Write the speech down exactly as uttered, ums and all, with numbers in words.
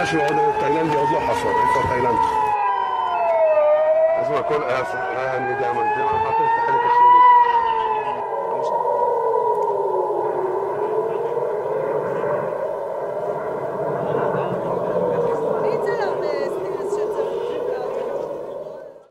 شو هذا التايلاندي اظن حصر حصر تايلاندي. اسمع كل اسف انا دائما دائما حاطط تحت الشيء